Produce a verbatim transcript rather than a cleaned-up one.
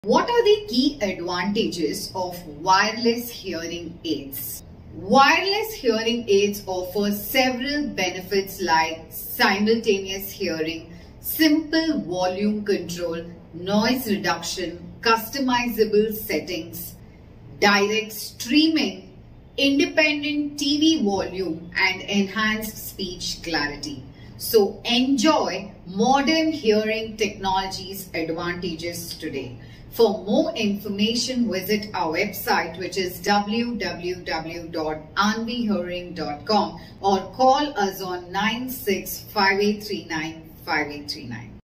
What are the key advantages of wireless hearing aids? Wireless hearing aids offer several benefits like simultaneous hearing, simple volume control, noise reduction, customizable settings, direct streaming, independent T V volume, and enhanced speech clarity. So enjoy modern hearing technology's advantages today. For more information, visit our website, which is w w w dot aanvii hearing dot com, or call us on nine six five eight three nine five eight three nine.